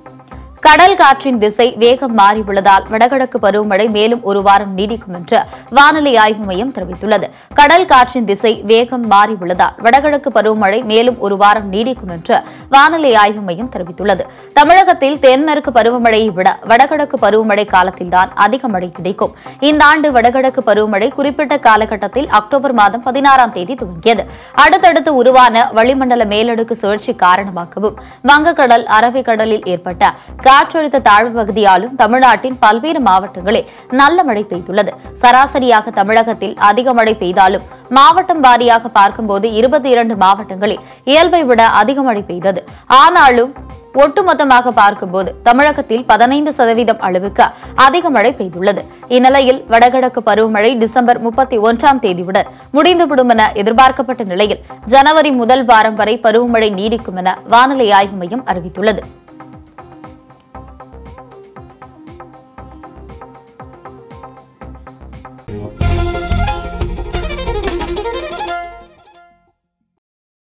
கடல் காற்றின் திசை வேகம் மாறியுள்ளதால் வடகிழக்கு பருவமழை மேலும் ஒரு வாரம் நீடிக்கும் என்று வானிலை ஆய்வு மையம் தெரிவித்துள்ளது. கடல் காற்றின் திசை வேகம் மாறியுள்ளதால் வடகிழக்கு பருவமழை மேலும் ஒரு வாரம் நீடிக்கும் என்று வானிலை ஆய்வு மையம் தெரிவித்துள்ளது. தமிழகத்தில் தென்மேற்கு பருவமழையை விட வடகிழக்கு பருவமழை காலத்தில்தான் அதிக மழை கிடைக்கும். இந்த ஆண்டு வடகிழக்கு பருவமழை குறிப்பிட்ட காலகட்டத்தில் அக்டோபர் மாதம் 16ஆம் தேதி துவங்கியது. அடுத்தடுத்து உருவான வளிமண்டல மேலடுக்கு சுழற்சி காரணமாகவும் வங்கக்கடல் அரபிக்கடலில் ஏற்பட்ட காற்றழுத்த தாழ்வு பகுதியாலும் தமிழ்நாட்டின் பல்வேறு மாவட்டங்களில் நல்ல மழை பெய்துள்ளது. சராசரியாக தமிழகத்தில் அதிக மழை பெய்தாலும் மாவட்டம் வாரியாக பார்க்கும்போது 22 மாவட்டங்களில் இயல்பை விட அதிக மழை பெய்தது. ஆனாலும் ஒட்டுமொத்தமாக பார்க்கும்போது தமிழகத்தில் 15% அளவுக்கு அதிக மழை பெய்துள்ளது. இந்நிலையில் வடகிழக்கு பருவமழை டிசம்பர் 31ஆம் தேதியுடன் முடிந்துவிடும் என எதிர்பார்க்கப்பட்ட நிலையில் ஜனவரி முதல் வாரம் வரை பருவமழை நீடிக்கும் என வானிலை ஆய்வு மையம் அறிவித்துள்ளது.